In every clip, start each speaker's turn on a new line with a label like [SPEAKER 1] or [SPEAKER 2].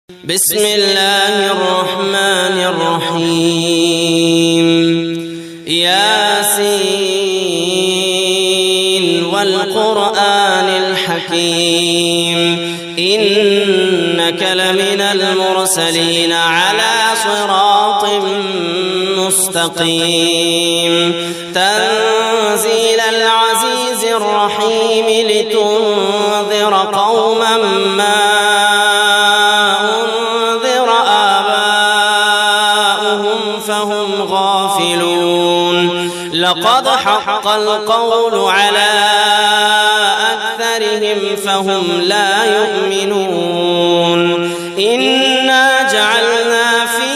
[SPEAKER 1] بسم الله الرحمن الرحيم. ياسين والقرآن الحكيم إنك لمن المرسلين على صراط مستقيم تنزيل العزيز الرحيم لتنذر قوما ما أنذر آباؤهم فهم غافلون لقد حق القول على أكثرهم فهم لا يؤمنون إنا جعلنا في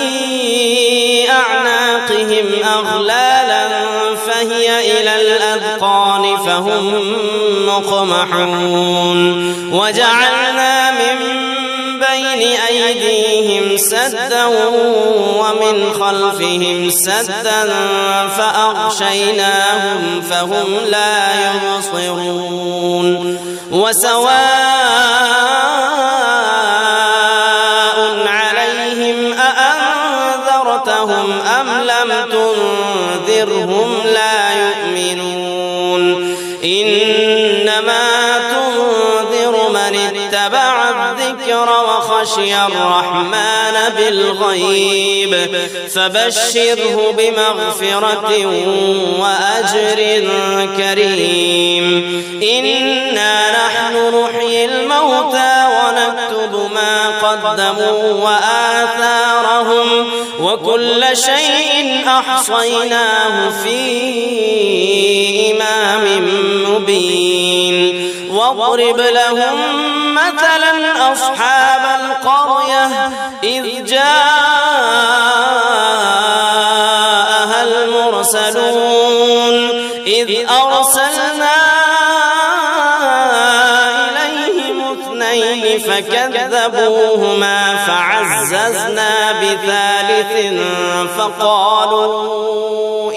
[SPEAKER 1] أعناقهم أغلالا فهي إلى الأذقان فهم مقمحون وجعلنا من بين أيديهم سدا ومن خلفهم سدا فأغشيناهم فهم لا يبصرون وسواء عليهم أأنذرتهم أم لم تنذرهم لا يؤمنون إنما تنذر من اتبع الذكر وخشي الرحمن بالغيب فبشره بمغفرة وأجر كريم إنا نحن نحيي الموتى ونكتب ما قدموا وآثارهم وكل شيء أحصيناه في إمام مبين واضرب لهم مثلا أصحاب القرية إذ جاءها المرسلون إذ أرسلنا إليهم اثنين فكذبوهما فعززنا بثالث فقالوا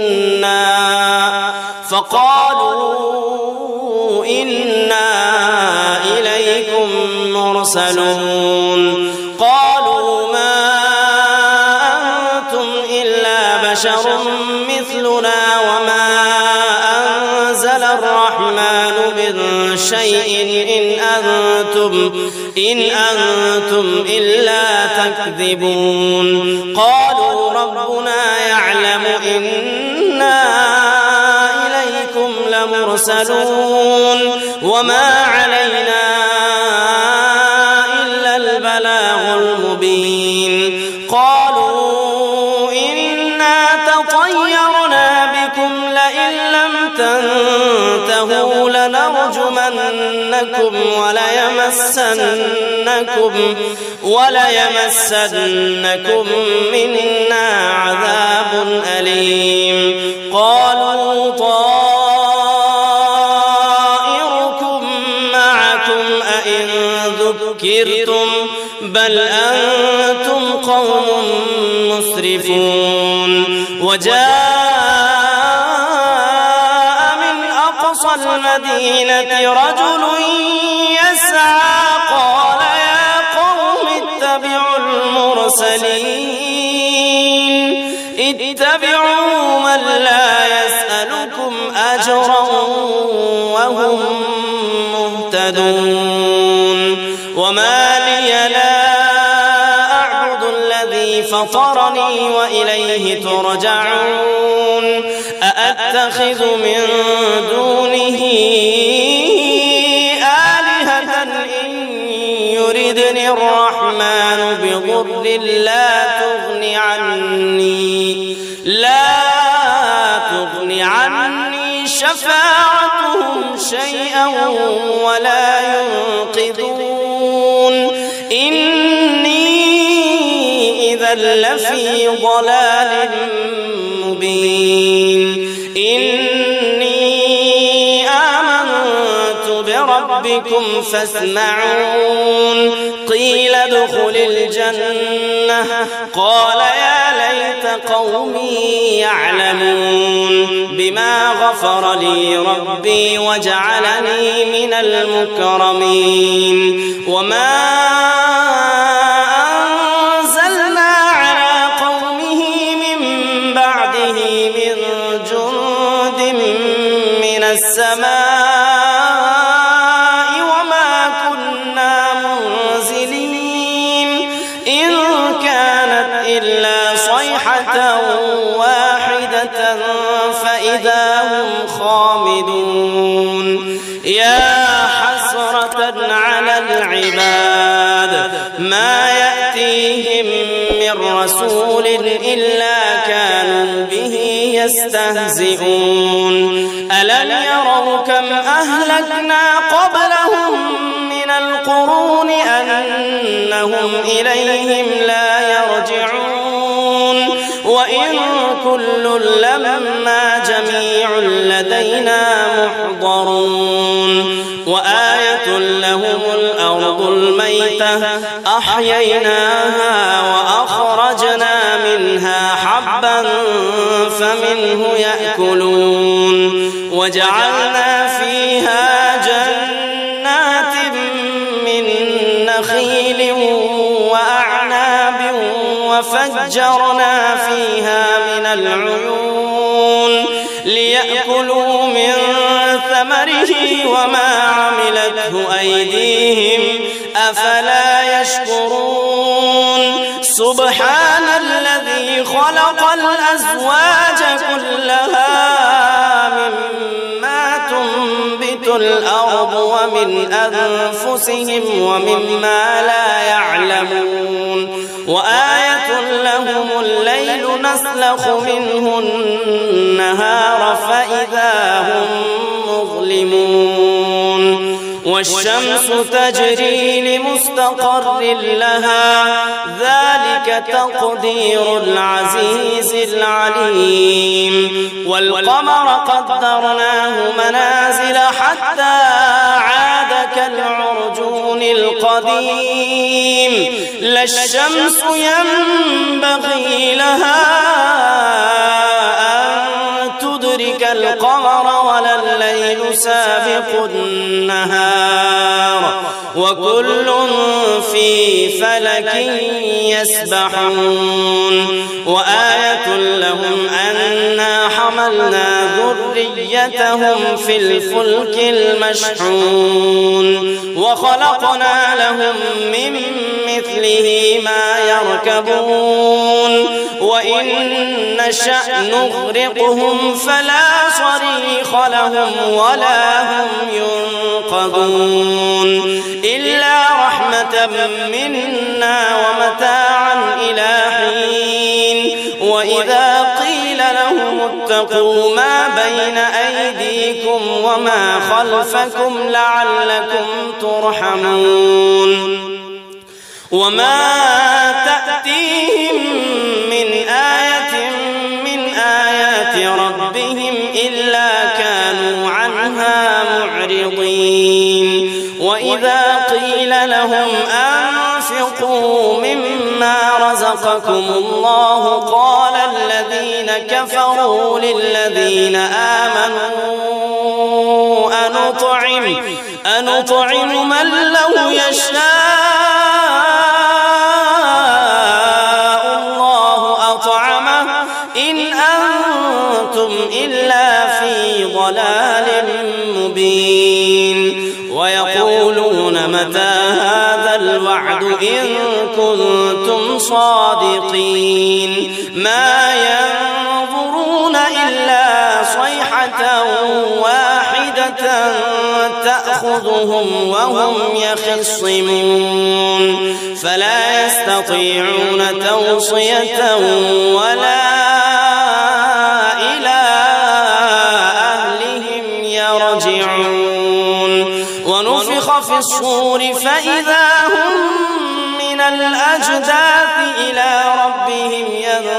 [SPEAKER 1] إنا إليكم مرسلون قالوا ما أنتم إلا بشر مثلنا وما أنزل الرحمن من شيء إن أنتم إلا تكذبون قالوا ربنا يعلم إنا إليكم لمرسلون وما علينا إلا البلاغ المبين قالوا إنا تطيرنا بكم لئن لم تنتهوا لنرجمنكم وليمسنكم منا عذاب أليم قالوا طائركم معكم أئن ذكرتم بل أنتم قوم مسرفون وجاء من أقصى المدينة رجل يسعى قال يا قوم اتبعوا المرسلين اتبعوا من لا يسألكم أجرا وهم مهتدون وما لي لا أعبد الذي فطرني وإليه ترجعون أأتخذ من دونه آلهة إن يردني الرحمن بضر لا تغني عني شفاعتهم شيئا ولا ينقذون إني إذا لفي ضلال مبين إني آمنت بربكم فاسمعون قيل ادخل الجنة قال يا ليت قومي يعلمون بما غفر لي ربي وجعلني من المكرمين وما إلا صيحة واحدة فإذا هم خامدون يا حسرة على العباد ما يأتيهم من رسول إلا كانوا به يستهزئون ألم يروا كم أهلكنا قبلهم من القرون أنهم إليهم لا يرجعون وإن كل لما جميع لدينا محضرون وآية لهم الأرض الميتة أحييناها وأخرجنا منها حبا فمنه يأكلون وجعلنا فيها جنات من نخيل وأعناب وفجرنا فيها من العيون ليأكلوا من ثمره وما عملته أيديهم أفلا يشكرون سبحان الذي خلق الأزواج كلها مما تنبت الأرض ومن أنفسهم ومما لا يعلمون وآية لهم الليل نسلخ منه النهار فإذا هم مظلمون والشمس تجري لمستقر لها ذلك تقدير العزيز العليم والقمر قدرناه منازل حتى عاد كالعرجون القديم لا الشمس ينبغي لها أن تدرك القمر ولا الليل سابق النهار وكل في فلك يسبحون وآية لهم أنا حملنا ذريتهم في الفلك المشحون وخلقنا لهم من مثله ما يركبون وإن نشأ نغرقهم فلا صريخ لهم ولا هم ينقذون إلا رحمة منا ومتاعا إلى حين وإذا قيل لهم اتقوا ما بين أيديكم وما خلفكم لعلكم ترحمون وما تأتيهم من آية من آيات ربهم إلا كانوا عنها معرضين وإذا قيل لهم أنفقوا مما رزقكم الله قال الذين كفروا للذين آمنوا أنطعم من لو يشاء الله أطعمه إن أنتم إلا في ضلال مبين ويقولون متى هذا الوعد إن كنتم صادقين ما ينظرون إلا صيحة واحدة تأخذهم وهم يخصمون فلا يستطيعون توصية ولا إلى أهلهم يرجعون ونفخ في الصور فإذا هم من الأجداث إلى ربهم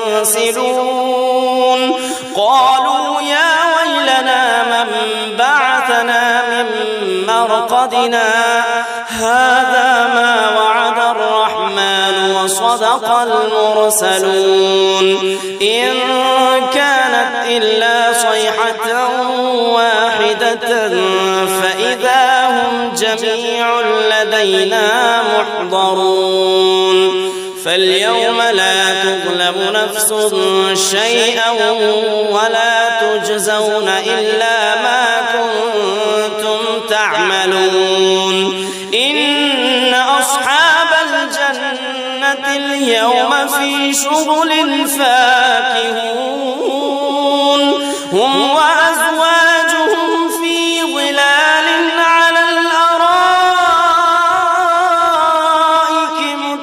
[SPEAKER 1] ينسلون قالوا يا ويلنا من بعثنا من مرقدنا هذا ما وعد الرحمن وصدق المرسلون إن كانت إلا صيحة واحدة فإذا هم جميع لدينا محضرون فاليوم لا تظلم نفس شيئا ولا تجزون إلا ما كنتم تعملون إن أصحاب الجنة اليوم في شغل فاكهون هم وأزواجهم في ظلال على الأرائك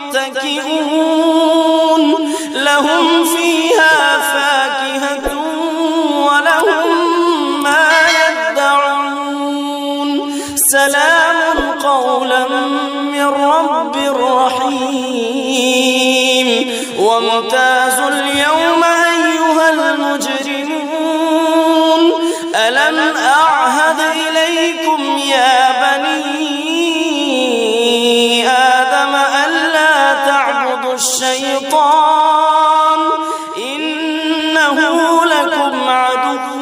[SPEAKER 1] متكئون لهم فيها فاكهة ولهم ما يدعون سلام قولا من رب رحيم وامتازوا اليوم أيها المجرمون ألم أعهد إليكم يا بني آدم ألا تعبدوا الشيطان إنه لكم عدو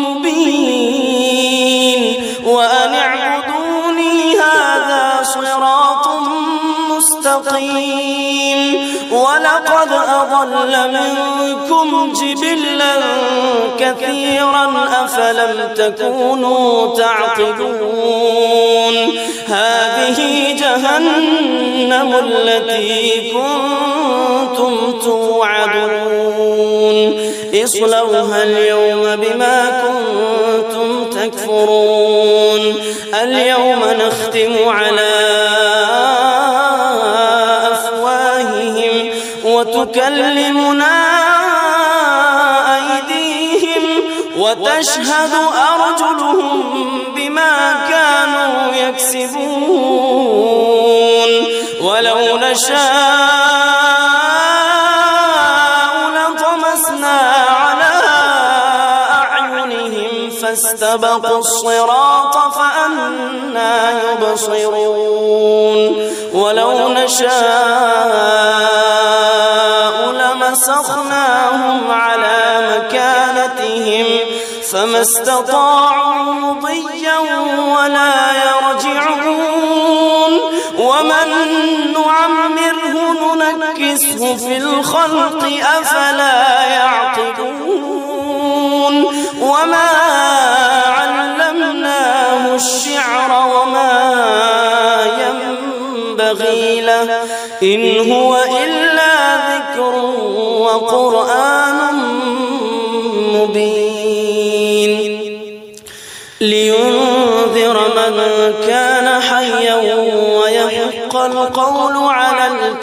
[SPEAKER 1] مبين وأن اعبدوني هذا صراط مستقيم ولقد أضل منكم جبلا كثيرا أفلم تكونوا تعقلون هذه جهنم التي كنتم توعدون اصلوها اليوم بما كنتم تكفرون اليوم نختم على أفواههم وتكلمنا أيديهم وتشهد أرجلهم بما كانوا يكسبون ولو نشاء لطمسنا على أعينهم فاستبقوا الصراط فأنى يبصرون ولو نشاء لمسخناهم على مكانتهم فما استطاعوا مضيا ولا يرجعون ومن نعمره ننكسه في الخلق أفلا يعقلون وما علمناه الشعر وما ينبغي له إن هو إلا ذكر وقرآن مبين لينذر من كان حيا ويحق القول على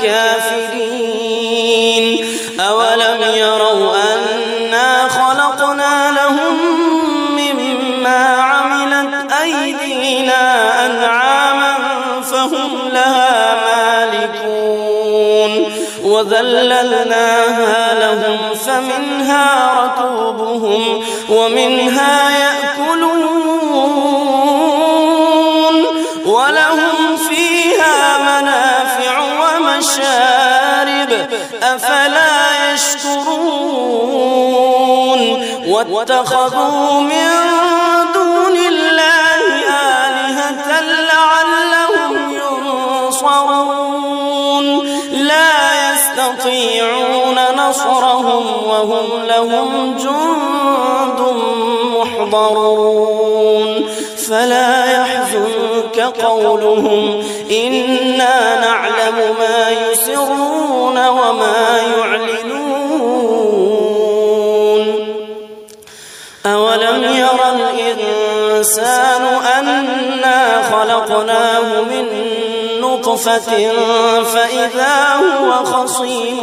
[SPEAKER 1] الكافرين أولم يروا أنا خلقنا لهم مما عملت أيدينا أنعاما فهم لها مالكون وذللناها لهم فمنها ركوبهم ومنها يأكلون ولهم فيها منافع ومشارب أفلا يشكرون واتخذوا من دون الله آلهة لعلهم ينصرون لا يستطيعون نصرهم وهم لهم جند محضرون فلا يحزنك قولهم إنا نعلم ما يسرون وما يعلنون أولم ير الإنسان أنا خلقناه من نطفة فإذا هو خصيم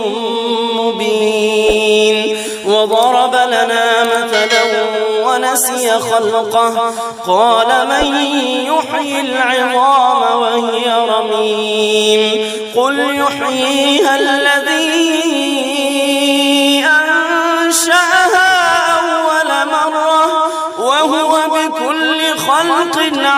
[SPEAKER 1] مبين وضرب لنا مثلا ونسي خلقه قال من يحيي العظام وهي رميم قل يحييها الذي أنشأها أول مرة وهو بكل خلق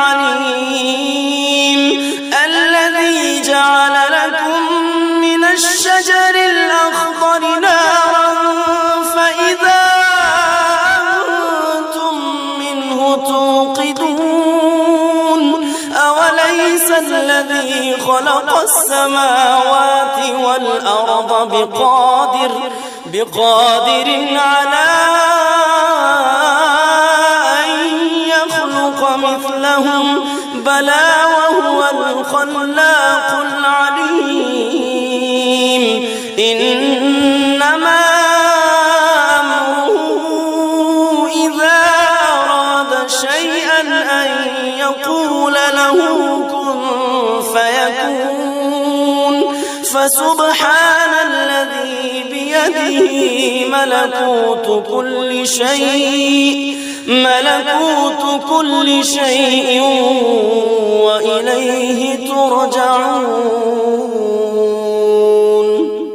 [SPEAKER 1] عليم الذي جعل لكم من الشجر الأخضر نارا فإذا أنتم منه توقدون أوليس الذي خلق السماوات والأرض بقادر على أن يخلق مثلهم بلى وهو الخلاق العليم إنما أمره إذا أراد شيئا أن يقول له كن فيكون فسبحان الذي بيده ملكوت كل شيء وإليه ترجعون.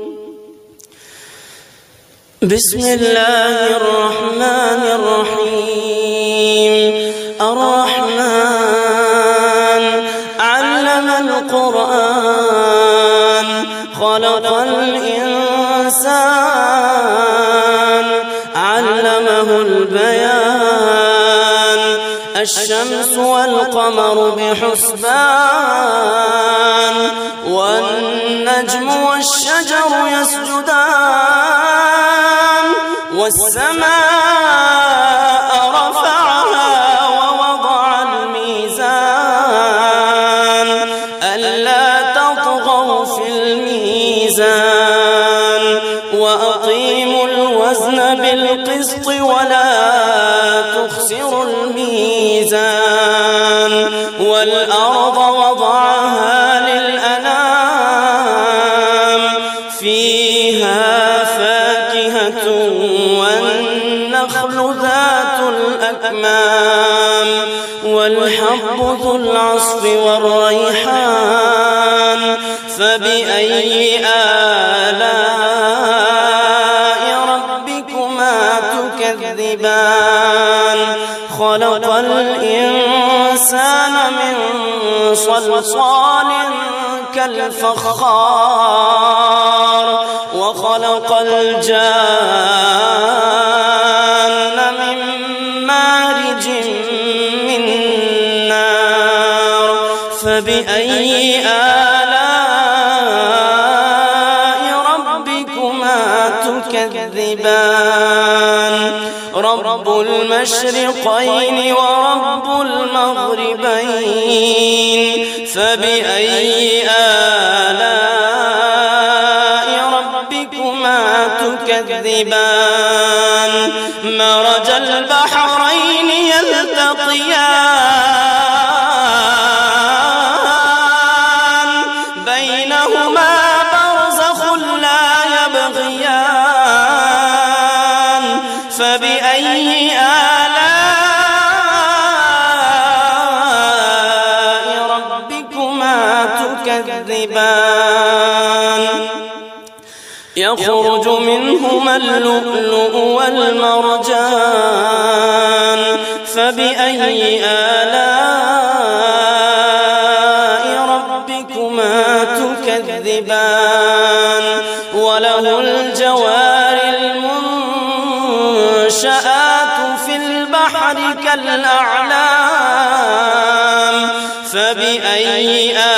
[SPEAKER 1] بسم الله الرحمن الرحيم. الرحمن علم القرآن خلق الإنسان علمه البيان الشمس والقمر بحسبان والنجم والشجر يسجدان والسماء رفعها ووضع الميزان ألا تطغوا في الميزان وأقيموا الوزن بالقسط ولا تخسروا الميزان والأرض وضعها للأنام فيها فاكهة والنخل ذات الأكمام والحب ذو العصف والريحان فبأي آلاء ربكما تكذبان خلق الإنسان من صلصال كالفخار وخلق الجان من مارج من نار فبأي آلاء ربكما تكذبان رب المشرقين ورب المغربين فبأي آلاء ربكما تكذبان مرج البحرين يلتقيان بينهما برزخ لا يبغيان فبأي آلاء ربكما تكذبان يخرج منهما اللؤلؤ والمرجان فبأي آلاء ربكما تكذبان وله الجوار المنشآت في البحر كالأعلام فبأي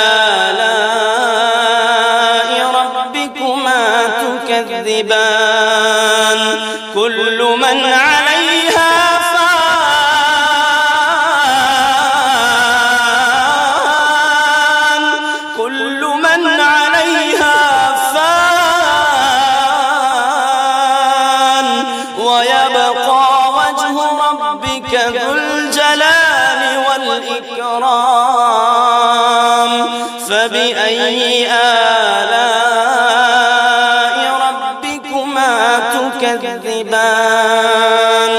[SPEAKER 1] آلاء ربكما تكذبان كل من عليها فان كل من عليها فان ويبقى وجه ربك ذو الجلال والإكرام فبأي آلاء ربكما تكذبان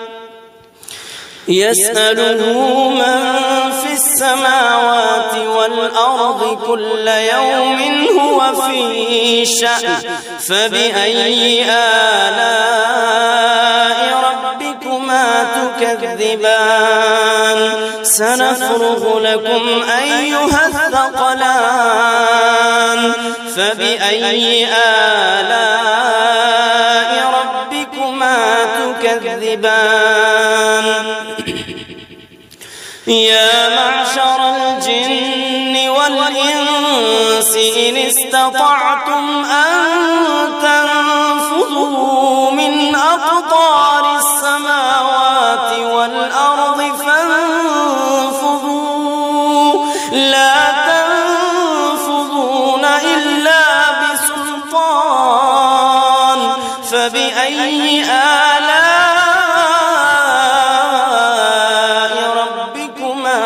[SPEAKER 1] يسأله من في السماوات والأرض كل يوم هو في شأن فبأي آلاء ربكما تكذبان سنفرغ لكم أيها الثقلان فبأي آلاء ربكما تكذبان يا معشر الجن والإنس إن استطعتم أن تنفذوا من أقطار السماوات والأرض فانفذوا لا تنفذون إلا بسلطان فبأي آلاء ربكما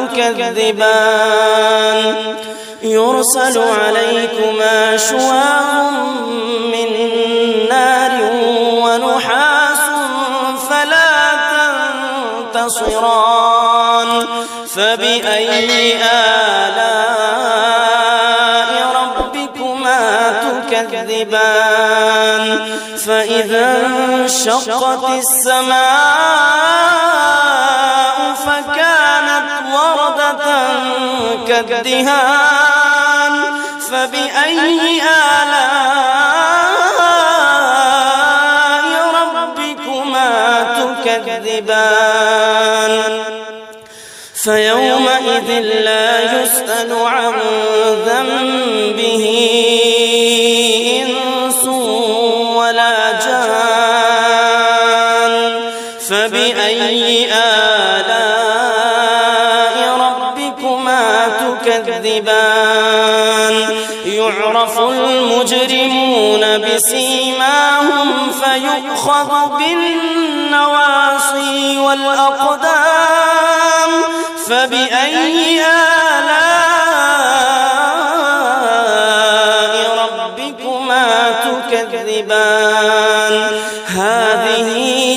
[SPEAKER 1] تكذبان يرسل عليكما شواظ من نار ونحاس فلا تنتصران فبأي آلاء ربكما تكذبان فإذا انشقت السماء فكانت وردة كالدهان فبأي آلاء ربكما تكذبان فيومئذ لا يسأل عن ذنبه إنس ولا جان فبأي آلاء ربكما تكذبان يعرف المجرمون بسيماهم فيؤخذ بالنواصي والأقدام فبأي آلاء ربكما تكذبان هذه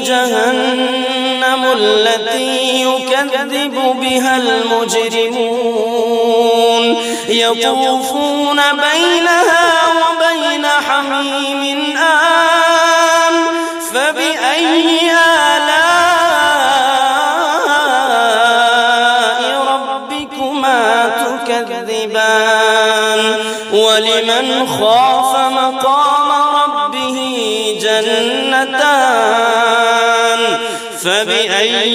[SPEAKER 1] جهنم التي يكذب بها المجرمون يطوفون بينها وبين حميم آن فبأي آلاء ربكما تكذبان ولمن خاف مقام ربه جنتان فبأي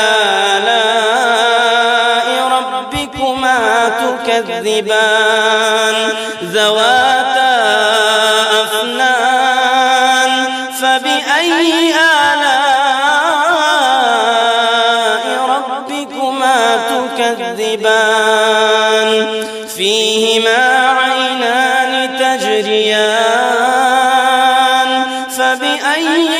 [SPEAKER 1] آلاء ربكما تكذبان ذواتا أفنان فبأي آلاء ربكما تكذبان فيهما عينان تجريان فبأي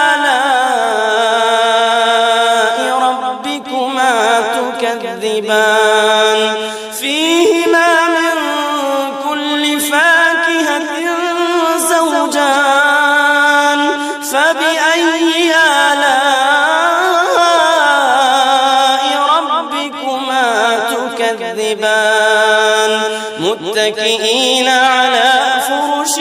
[SPEAKER 1] آلاء ربكما تكذبان فيهما من كل فاكهة زوجان فبأي آلاء ربكما تكذبان متكئين على فرش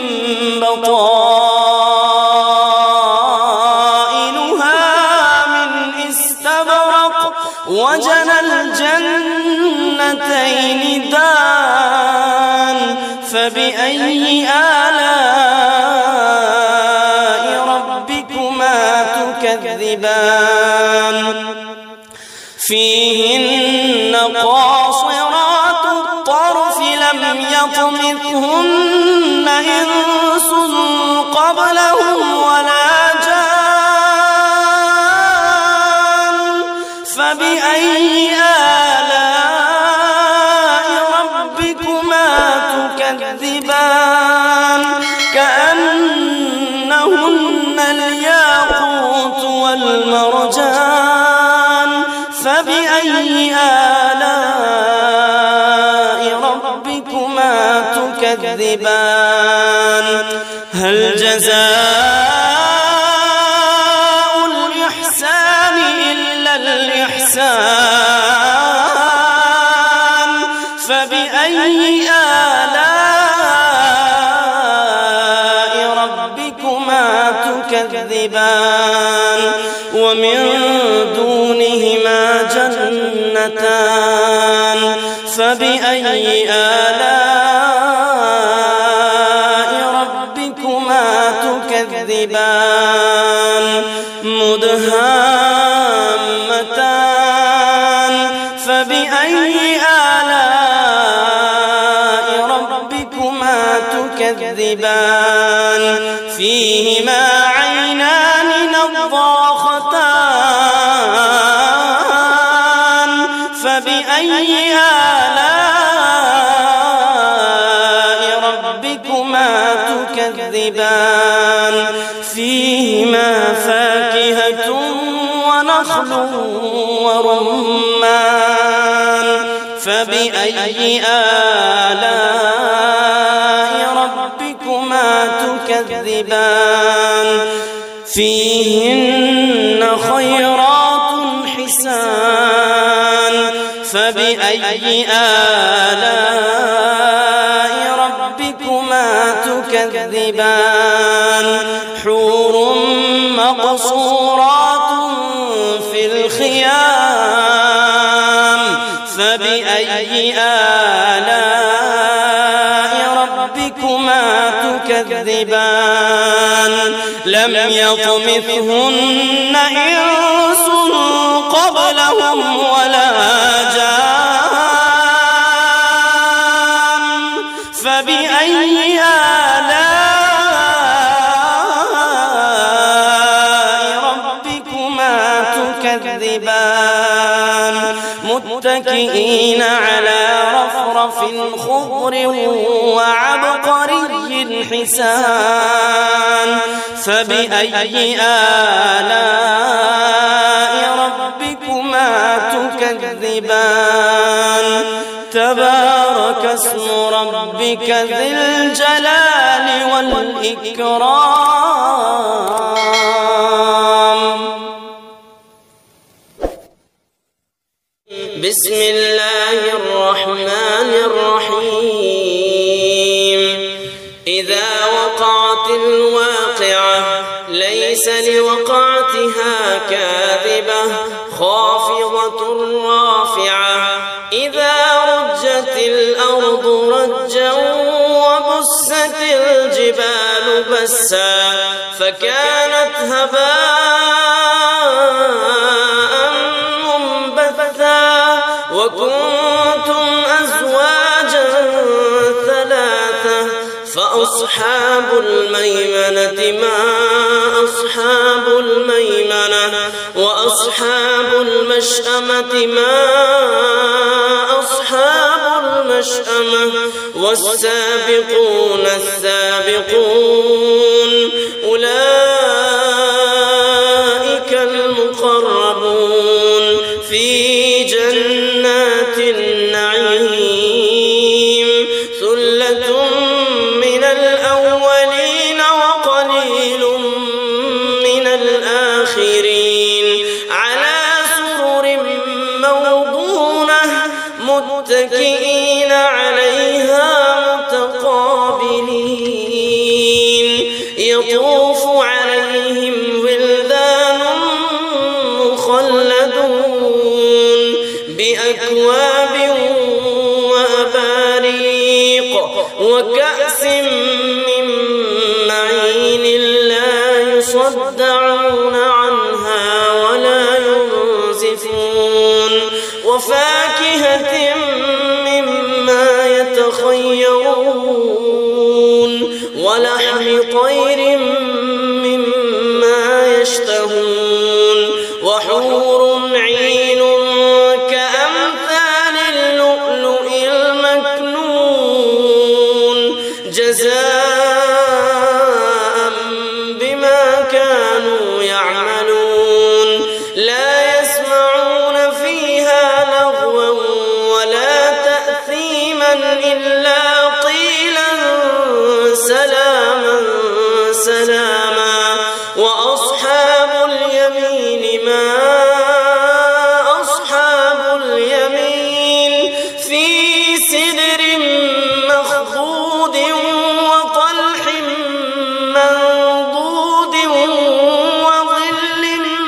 [SPEAKER 1] بطائنها من استبرق وجنى الجنتين دان فبأي آلاء ربكما تكذبان فيهن قاصرات الطرف لم يطمثهن إنس قبلهم ولا جان فبأي آلاء ربكما تكذبان كأنهن الياقوت والمرجان فبأي آلاء ربكما تكذبان هل جزاء الإحسان إلا الإحسان فبأي آلاء ربكما تكذبان ومن دونهما جنتان فبأي آلاء ربكما تكذبان مدهامتان فبأي آلاء ربكما تكذبان فيهما عينان نضاختان فبأي آلاء ربكما ربكما تكذبان فيهما فاكهة ونخل ورمان فبأي آلاء ربكما تكذبان فيهن خيرات حسان فبأي آلاء ربكما تكذبان حور مقصورات في الخيام فبأي آلاء ربكما تكذبان لم يطمثهن إنس قبلهم ولا جان فبأي آلاء ربكما تكذبان متكئين على رفرف خضر وعبقري حسان فبأي آلاء ربكما تكذبان تبارك اسم ربك ذي الجلال والإكرام بسم الله الرحمن الرحيم إذا وقعت الواقعة ليس لوقعتها كاذبة خافضة رافعة إذا رجت الأرض رجا وبست الجبال بسا فكانت هباء منبثا وكنتم أزواجا ثلاثة فأصحاب الميمنة ما أصحاب الميمنة وأصحاب المشأمة ما أصحاب المشأمة والسابقون السابقون أولئك المقربون في جنات النعيم ثلة من الأولين وقليل من الآخرين على سرر موضونة متكئين عليها متقابلين يطوف عليهم ولدان مخلدون بأكواب وأباريق وكأس من معين لا يصدعون عنها ولا ينزفون وفاكهة مما يتخيرون ولحم طير مما يشتهون وحور عين كأمثال اللؤلؤ المكنون جزاء بما كانوا يعملون لا يسمعون فيها لغوا ولا تأثيما إلا قيلا سلاما سلاما وأصحاب اليمين ما أصحاب اليمين في سدر مخضود وطلح منضود وظل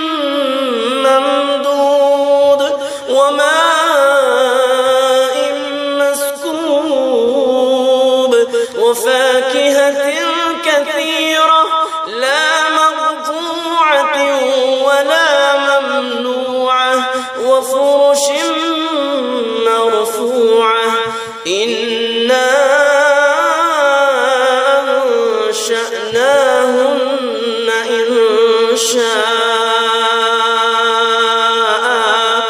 [SPEAKER 1] ممدود وماء مسكوب وفاكهة كثيرة لا مقطوعة ولا ممنوعة وفرش مرفوعة إنا أنشأناهن إنشاء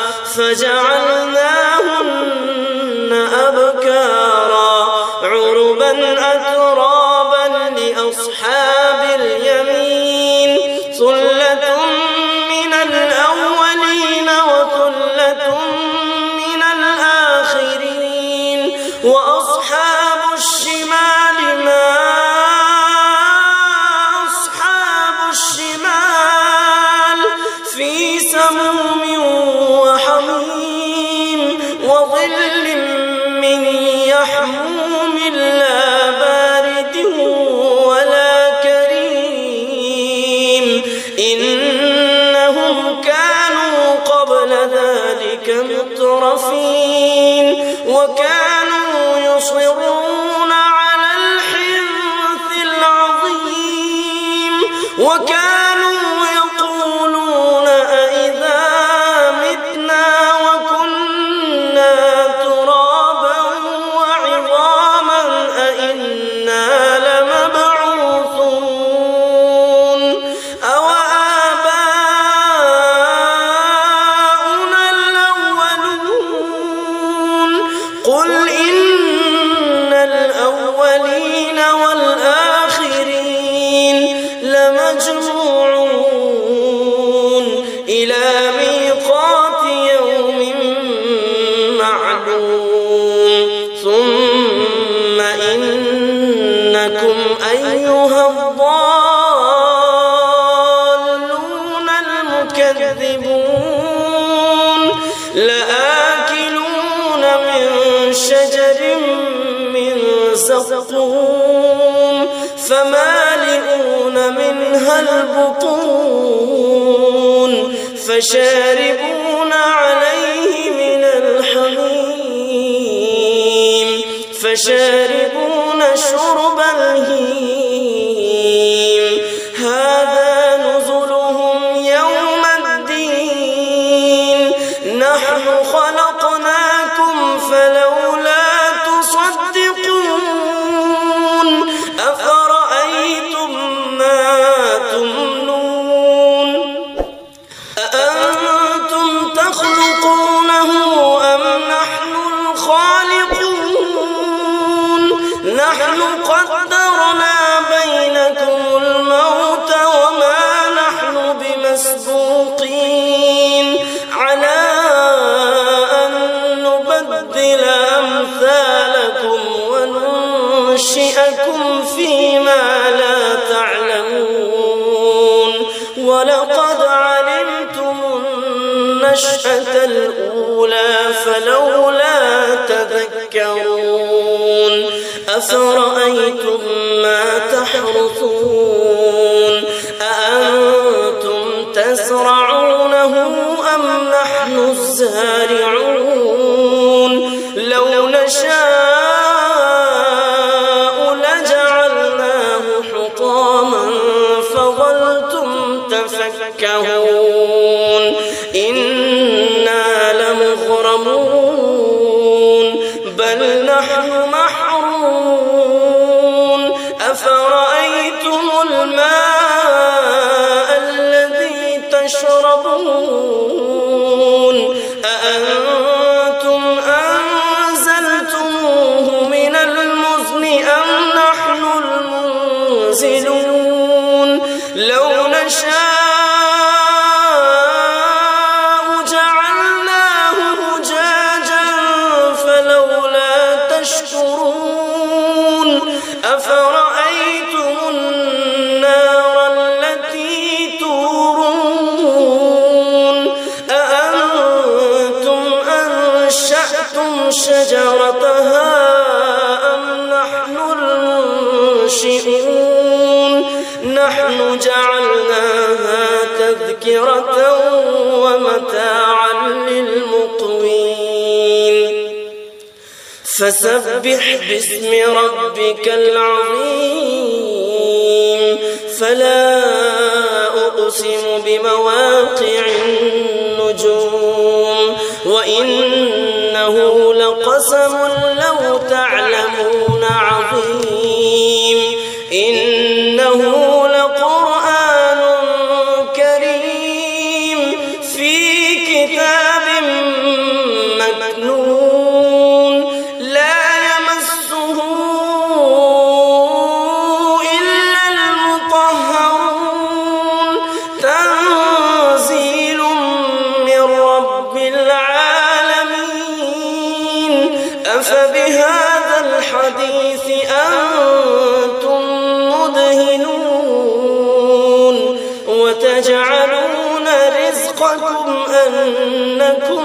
[SPEAKER 1] فجعلناهن أبكارا عربا أترابا وكانوا يصرون على الحنث العظيم وكانوا يقولون أئذا متنا وكنا ترابا وعظاما أئنا لمبعوثون أو آباؤنا الأولون قل إن الأولين والآخرين لمجموعون إلى ميقات يوم معلوم ثم إنكم أيها الضالون المكذبون لآكلون من شجر من زقوم فمالئون منها البطون فشاربون عليه من الحميم فشاربون شرب الهيم هذا نزلهم يوم الدين نحن خلقناكم فلولا تصدقون أفرأيتم ما تمنون أأنتم تخلقونه أم نحن الخالقون نحن قدرنا بينكم الموت وما نحن بمسبوقين على أن نبدل أمثالكم وننشئكم فيما لا تعلمون ولقد علمتم النشأة الأولى فلولا تذكرون أفرأيتم ما تحرثون أأنتم تزرعونه أم نحن الزارعون لو نشاء لجعلناه حطاما فظلتم تفكهون إنا لمغرمون بل نحن محرومون أفرأيتم الماء الذي تشربون أأنتم أنزلتموه من المزن أم نحن المنزلون لو نشاء جعلناه أجاجا فلولا تشكرون أفرأيتم النار التي تورون أأنتم أنشأتم شجرتها أم نحن المنشئون نحن جعلناها تذكرة ومتاعا للمقوين فسبح باسم ربك العظيم فلا أقسم بمواقع النجوم وإنه لقسم لو تعلمون عظيم إنه لقرآن كريم في كتاب مكنون لا يمسه إلا المطهرون تنزيل من رب العالمين أفبهذا الحديث أنتم مدهنون وتجعلون رزقكم أنكم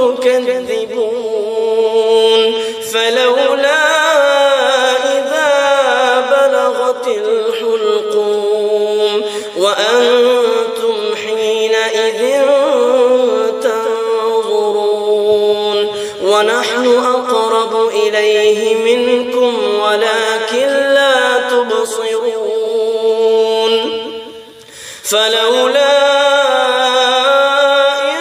[SPEAKER 1] تكذبون فلولا إذا بلغت الحلقوم وأنتم حينئذ تنظرون ونحن أقرب فلولا إن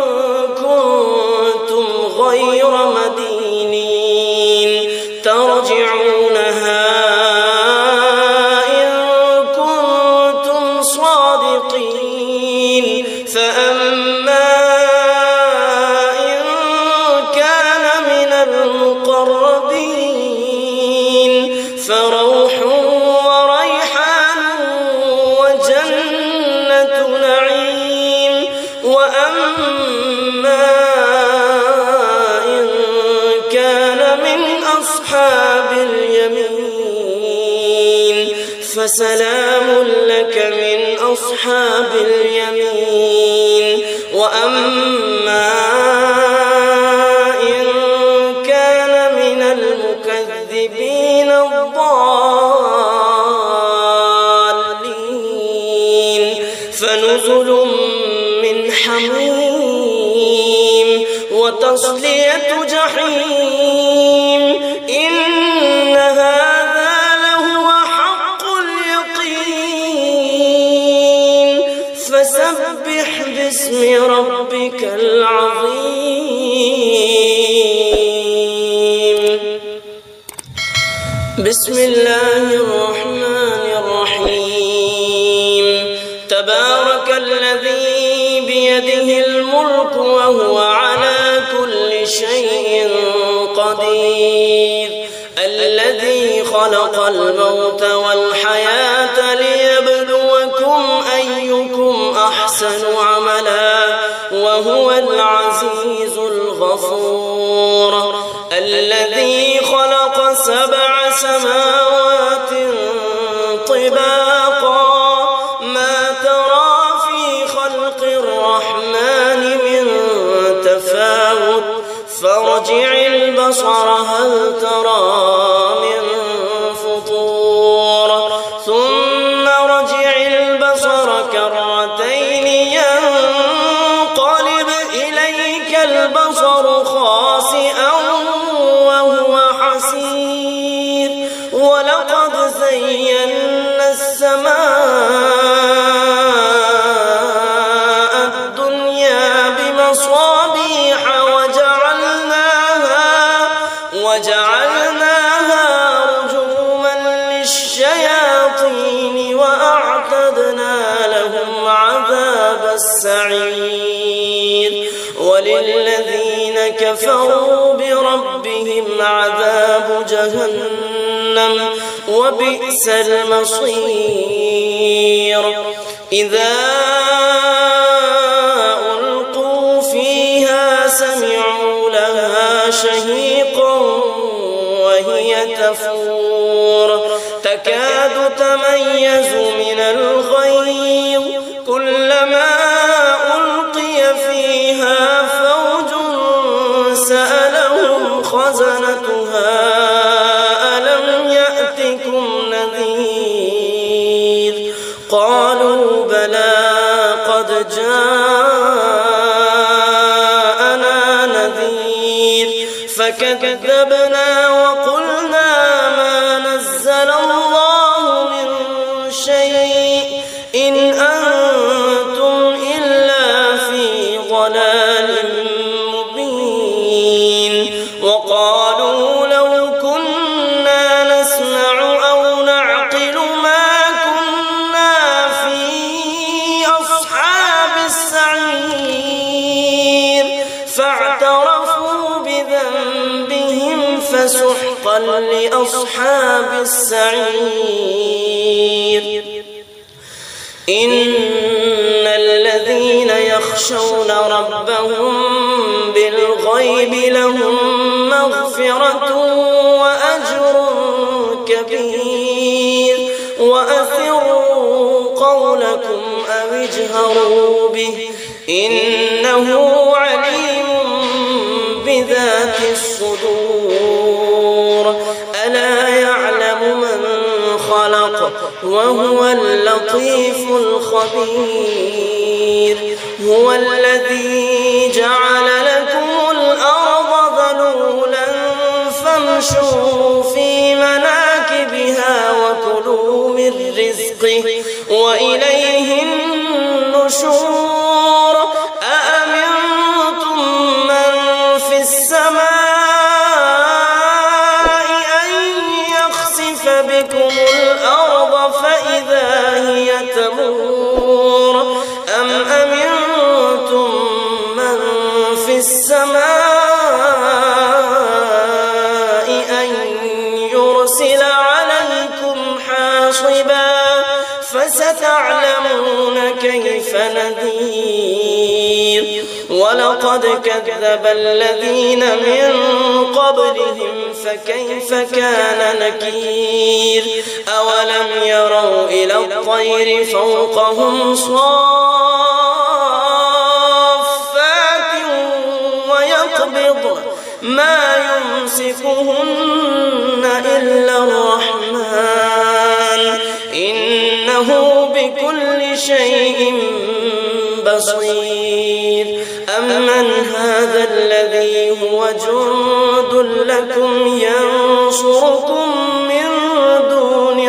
[SPEAKER 1] كنتم غير مدينين ترجعونها إن كنتم صادقين فأما إن كان من المقربين فروح وريحان وجنة نعيم وأما إن كان من أصحاب اليمين فسلام لك من أصحاب اليمين وأما إن كان من المكذبين الضالين فنزل من حميم وتصلية جحيم إن هذا لهو حق اليقين فسبح باسم ربك العظيم بسم الله الرحمن الرحيم تبارك الذي بيده الملك وهو على كل شيء قدير الذي خلق الموت والحياة ليبلوكم أيكم أحسن عملا وهو العزيز الغفور الذي خلق 7 سماوات طباقا ما ترى في خلق الرحمن من تفاوت فارجع البصر هل ترى من فطور ثم رجع البصر كرتين ينقلب إليك البصر خاسئا وهو حسير ولقد زينا السماء الدنيا بمصابيح وجعلناها رجوما للشياطين وأعتدنا لهم عذاب السعير وللذين كفروا بربهم عذاب جهنم وبئس المصير إذا ألقوا فيها سمعوا لها شهيقا وهي تفور تكاد تميز من الغيظ كلما ألقي فيها فوج سألهم خزنتها ألم يأتكم نذير قالوا بلى قد جاءنا نذير فكذبنا وقلنا ما نزل الله من شيء إن أنتم إلا في ضلال مبين وقالوا لو كنا نسمع أو نعقل ما كنا في أصحاب السعير فاعترفوا بذنبهم فسحقا لأصحاب السعير إن الذين يخشون ربهم بالغيب لهم مغفرة وأجر كبير وأسروا قولكم أو اجهروا به إنه عليم بذات الصدور ألا يعلم من خلق وهو اللطيف الخبير هو الذي جعل لكم الأرض ذلولا فامشوا في مناكبها فيها وكلوا من رزقه وإليه النشور أأمنتم من في السماء أن يخسف بكم الأرض فإذا هي تمور أم أمنتم من في السماء أن يرسل عليكم حاصبا فستعلمون كيف نذير ولقد كذب الذين من قبلهم فكيف كان نكير أولم يروا إلى الطير فوقهم صافات ويقبض ما يمسكهن إلا الرحمن إنه بكل شيء بصير أمن هذا الذي هو جند لكم ينصركم من دون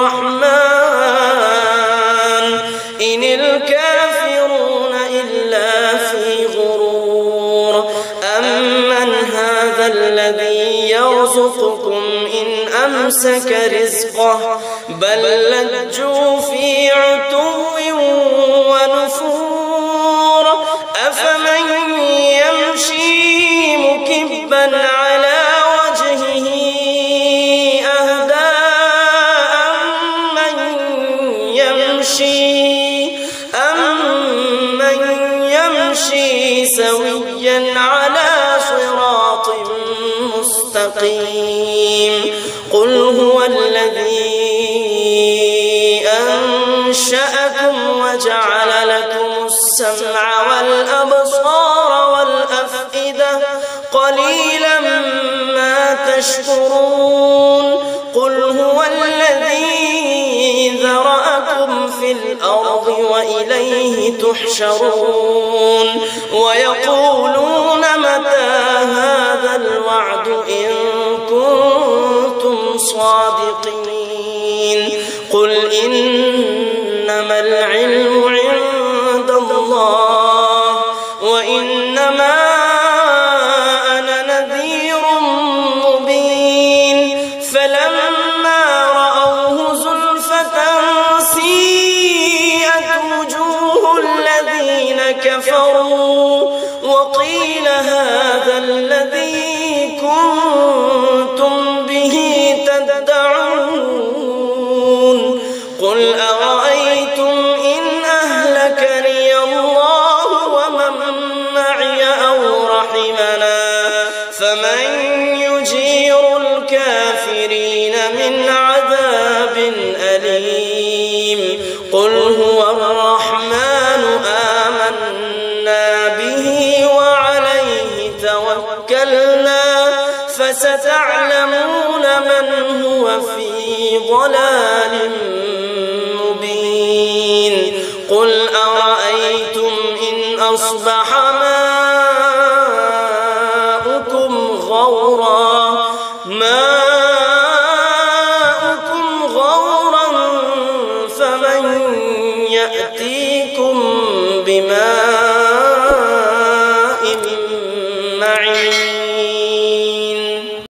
[SPEAKER 1] الرحمن إن الكافرون إلا في غرور أمن هذا الذي يرزقكم إن أمسك رزقه بل لجوا في عتو ونفور أفمن يمشي مكبا على وجهه أهدى أمن يمشي سويا على صراط مستقيم قل هو الذي أنشأكم وجعل لكم السمع والأبصار والأفئدة قليلا ما تشكرون قل هو الذي ذرأكم في الأرض وإليه تحشرون ويقولون متى هذا الوعد إن كنتم صادقين قل إنما العلم عند الله وإنما أنا نذير مبين فلما رأوه زلفة سيئت وجوه الذين كفروا وقيل هذا الذي كنتم به تدعون قل أرأيتم إن أهلكني الله ومن معي أو رحمنا فمن يجير الكافرين من عذاب أليم قل هو الرحمن آمنا به وعليه توكلنا فستعلمون من هو في ضلال مبين قل أرأيتم إن أصبح ماؤكم غورا فمن يأتيكم بماء